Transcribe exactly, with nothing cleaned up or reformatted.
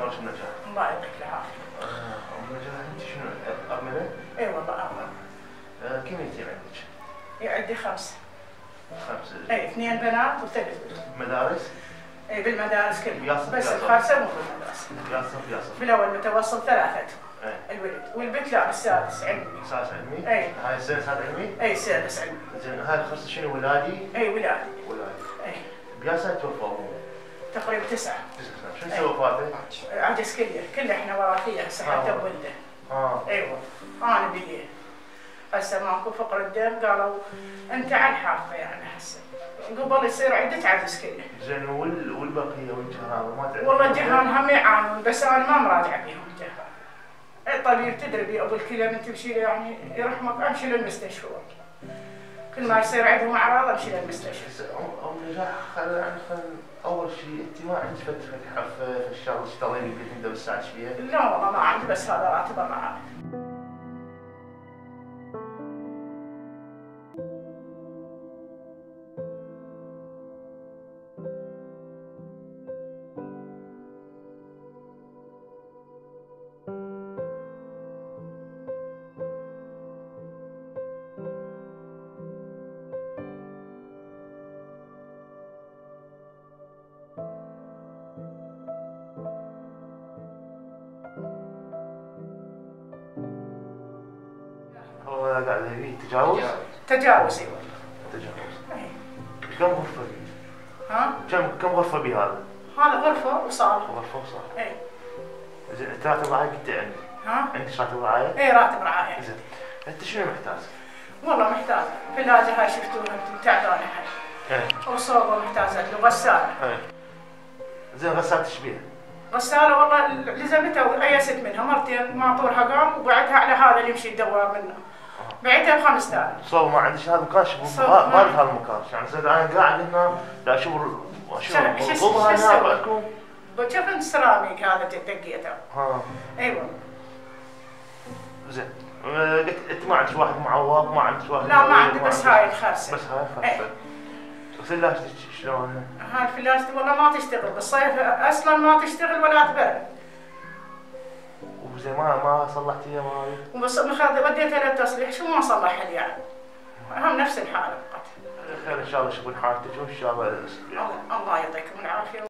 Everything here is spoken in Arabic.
شلونك ام نجاة؟ الله يعطيك العافيه. آه، ام نجاة انت شنو ارمله؟ اي والله ارمله. آه، كم يتيم عندك؟ اي عندي خمسه. خمسه؟ اي اثنين بنات وثلاث بنات. مدارس؟ اي بالمدارس كلها بياصل بس بياصل. الخامسه مو بالمدرسه. بياصل بياصل. بالاول متوسط ثلاثتهم. ايه. الولد والبنت لا بالسادس علمي. سادس علمي؟ اي. هاي السنه سادس علمي؟ اي سادس علمي. زين هاي الخمسه شنو ولادي؟ اي ولادي. ولادي. اي. بيا سنه توفى ابوه؟ تقريبا تسعه. تسع سنين، شنو سوى وفاته؟ عجز كله، كله احنا وراثيه هسه حتى بولده. اه. ايوه انا بيه. هسه ماكو فقر الدم قالوا انت على الحافه يعني هسه. قبل يصير عندك عجز كله. زين وال والبقيه والجهان ما تعرف؟ والله الجهان هم يعانون بس انا ما مراجعه بيهم الجهان. الطبيب تدري بي ابو الكلى من تمشي له يعني يرحمك امشي للمستشفى. كل ما يصير عندهم اعراض امشي للمستشفى. ام نجاة خل يعني خل اول شيء انت ما عندك فتره حفه في الشغل تشتغلين البيت انت بس ساعدش فيها؟ لا والله ما عندي بس هذا راتب معاه. هو قاعد يبي تجاوز؟ تجاوز ايوه. تجاوز. اي. كم غرفة بي؟ ها؟ كم كم غرفة بي هذا؟ هذا غرفة وصالة. غرفة وصالة. اي. زين انت راتب رعاية قلت عندي. ها؟ عندك راتب رعاية؟ اي راتب رعاية. زين انت شنو محتاج؟ والله محتاج ثلاجة هاي شفتوها انتم تعبانة هاي. ايه. وصوبة محتاجة له غسالة. ايه. زين غسالة ايش بيها؟ غسالة والله لزمتها وأيست منها مرتين ما طورها قام وبعتها على هذا اللي يمشي الدوار منه. بعتها ب خمسة آلاف. صوب ما عندش هذا المكان شوف بارد هذا المكان يعني زين انا قاعد هنا لا اشوف اشوف الرطوبة هنا بعدكم. شوف انت السيراميك هذا دقيته. ها. ايوه. زين قلت انت ما عندك واحد معوض ما عندك واحد؟ لا ما عندي بس هاي الخرسة. بس هاي الخرسة. فلاجتك شلون؟ هاي الفلاجة والله ما تشتغل بالصيف اصلا ما تشتغل ولا تبرد. وزين ما ما صلحتيها ما هذه؟ وبس وديتها للتصليح شو ما صلحها لي يعني. هم نفس الحالة فقط. خير ان شاء الله شوفون حالتك وان شاء الله الله يعطيكم العافية.